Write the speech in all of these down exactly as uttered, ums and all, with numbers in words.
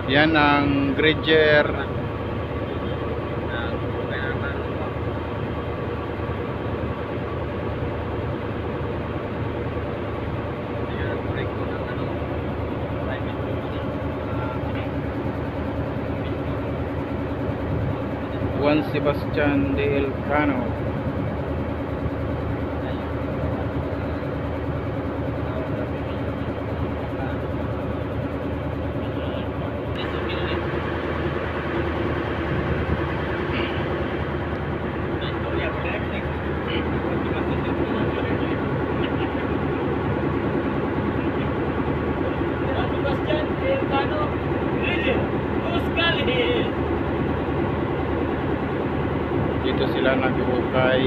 Yan ang Granger. Juan Sebastian de Elcano. Dito sila naghuhukay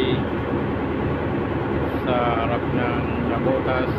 sa harap ng Nabotas.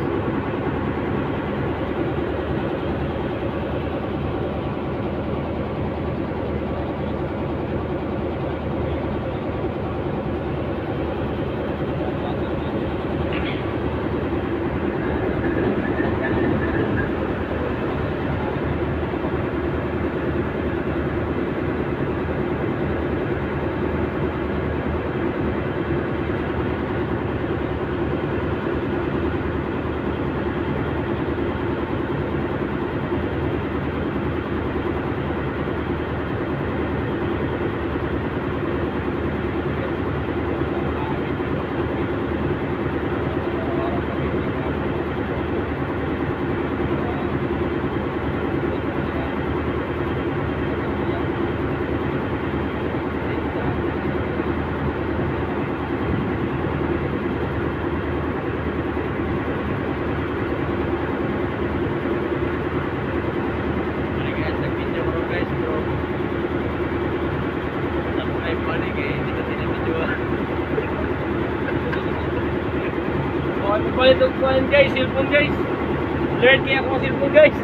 Palit og kuan guys, cellphone guys. Alert kaya ako cellphone guys.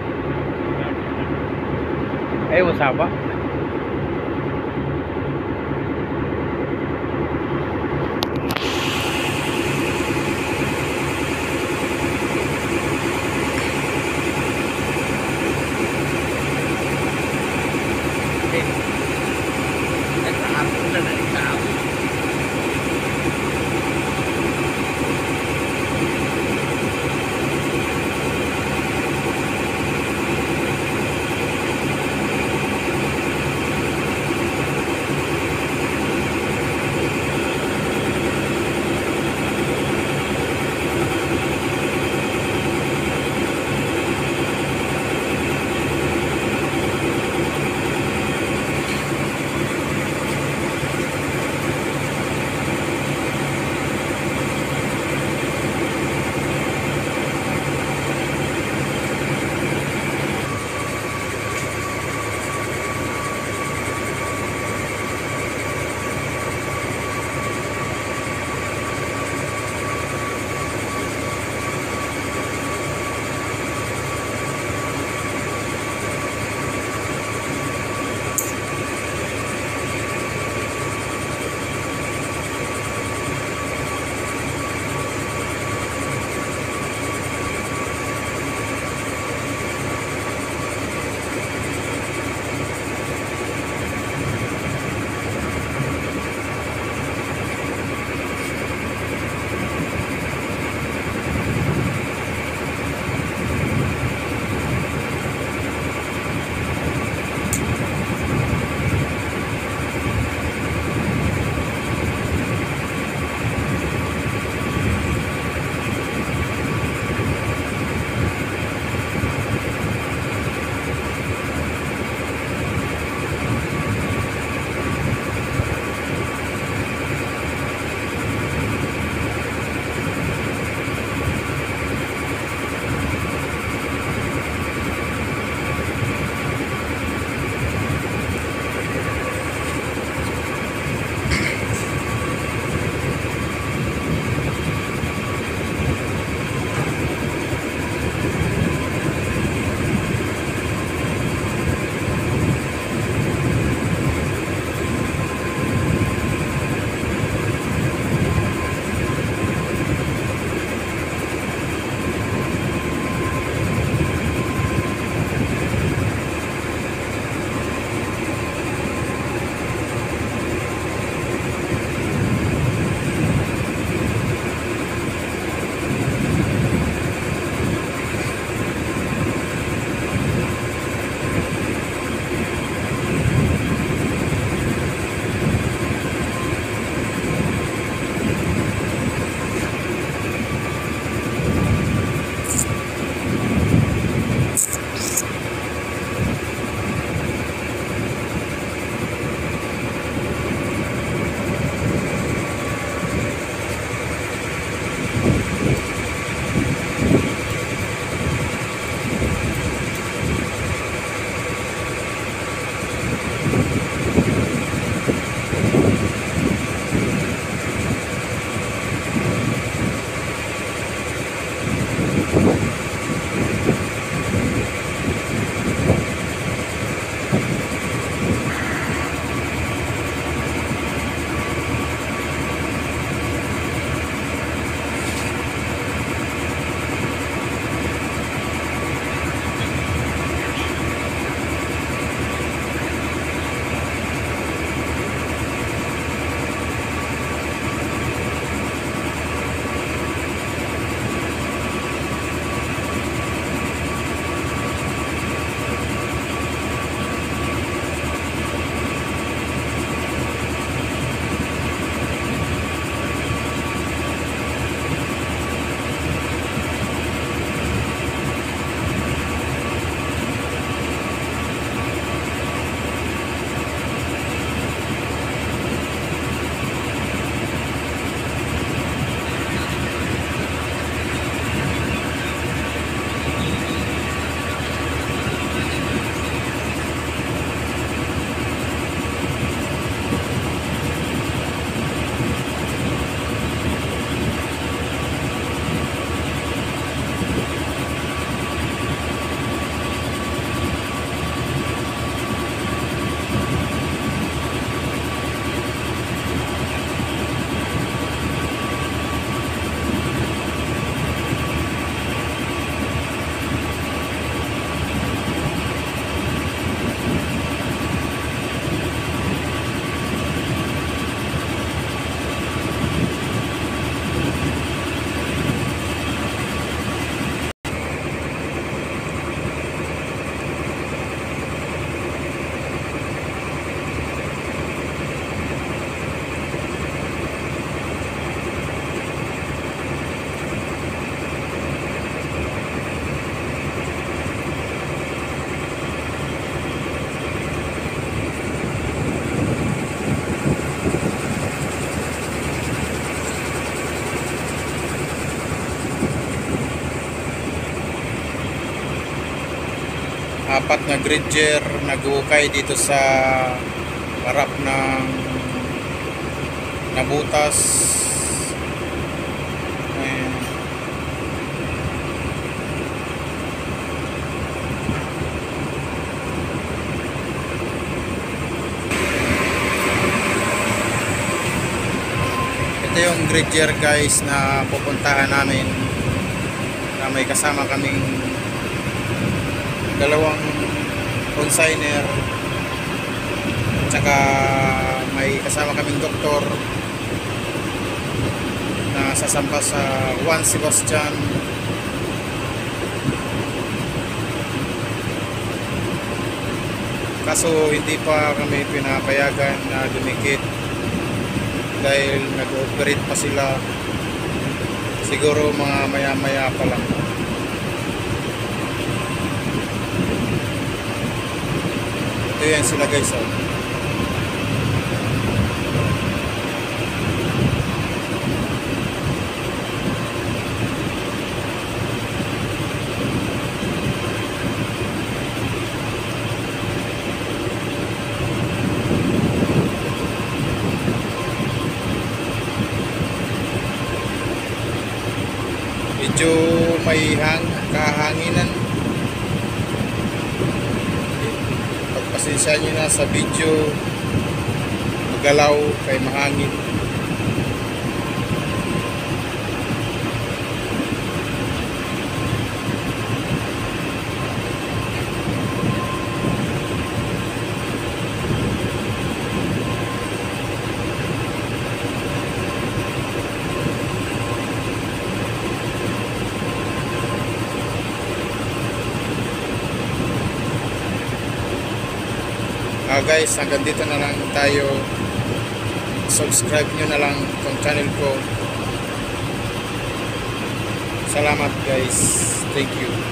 Eh, wasaba. apat na gridger naghuhukay dito sa harap ng nabutas. Ayan. Ito yung gridger guys na pupuntahan namin, na may kasama kaming dalawang consigner, tsaka may kasama kaming doktor na sasampa sa Juan Sebastian. Kaso hindi pa kami pinapayagan na dumikit dahil nag-operate pa sila, siguro mga maya maya pa lang. Ito yan sila guys, oh. Medyo may hang, kahanginan. Pagpasensya nyo na sa video, magalaw kay mahangin. Uh, guys, hanggang dito na lang tayo. Subscribe nyo na lang itong channel ko. Salamat guys. Thank you.